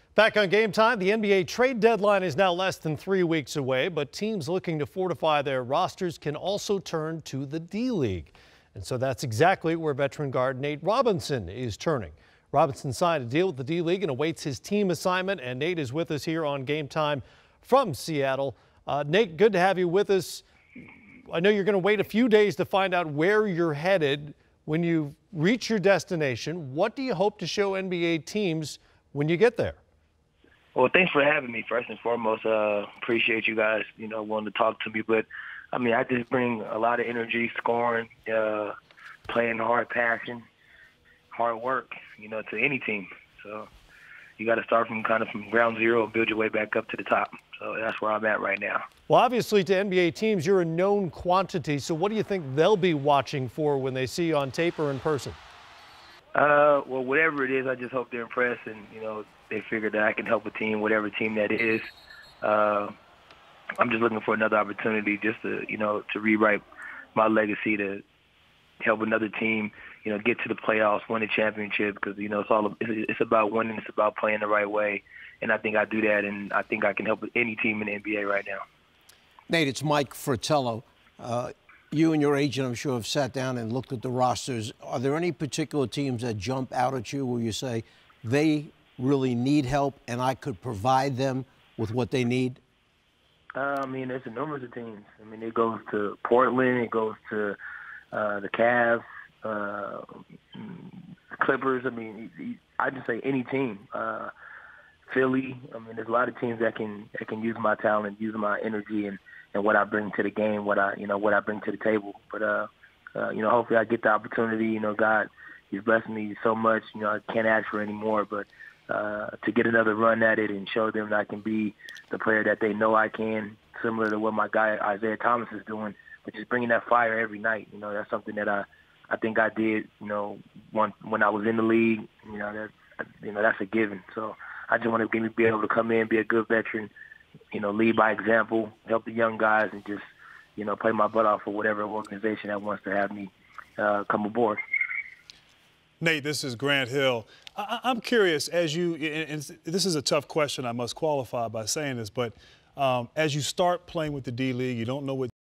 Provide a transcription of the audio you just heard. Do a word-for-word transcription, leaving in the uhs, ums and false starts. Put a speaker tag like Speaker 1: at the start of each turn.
Speaker 1: Back on Game Time, the N B A trade deadline is now less than three weeks away, but teams looking to fortify their rosters can also turn to the D-League. And so that's exactly where veteran guard Nate Robinson is turning. Robinson signed a deal with the D-League and awaits his team assignment, and Nate is with us here on Game Time from Seattle. Uh, Nate, good to have you with us. I know you're going to wait a few days to find out where you're headed. When you reach your destination, what do you hope to show N B A teams when you get there?
Speaker 2: Well, thanks for having me, first and foremost. Uh, appreciate you guys, you know, wanting to talk to me. But, I mean, I just bring a lot of energy, scoring, uh, playing hard, passion, hard work, you know, to any team. So you got to start from kind of from ground zero and build your way back up to the top. So that's where I'm at right now.
Speaker 1: Well, obviously, to N B A teams, you're a known quantity. So what do you think they'll be watching for when they see you on tape or in person?
Speaker 2: Uh, well, whatever it is, I just hope they're impressed and, you know, they figure that I can help a team, whatever team that is. Uh, I'm just looking for another opportunity just to, you know, to rewrite my legacy, to help another team, you know, get to the playoffs, win a championship, because, you know, it's all it's about winning, it's about playing the right way. And I think I do that, and I think I can help any team in the N B A right now.
Speaker 3: Nate, it's Mike Fratello. Uh, you and your agent, I'm sure, have sat down and looked at the rosters. Are there any particular teams that jump out at you where you say they really need help and I could provide them with what they need?
Speaker 2: Uh, I mean, there's a number of teams. I mean, it goes to Portland, it goes to uh, the Cavs, uh, Clippers. I mean, I just say any team. Uh, Philly. I mean, there's a lot of teams that can that can use my talent, use my energy, and, and what I bring to the game, what I you know what I bring to the table. But uh, uh, you know, hopefully I get the opportunity. You know, God, He's blessed me so much. You know, I can't ask for any more. But uh, to get another run at it and show them that I can be the player that they know I can, similar to what my guy Isaiah Thomas is doing, which is bringing that fire every night. You know, that's something that I I think I did. You know, when when I was in the league. You know, that you know that's a given. So I just want to be able to come in, be a good veteran, you know, lead by example, help the young guys, and just, you know, play my butt off for whatever organization that wants to have me uh, come aboard.
Speaker 4: Nate, this is Grant Hill. I- I'm curious, as you, and this is a tough question, I must qualify by saying this, but um, as you start playing with the D-League, you don't know what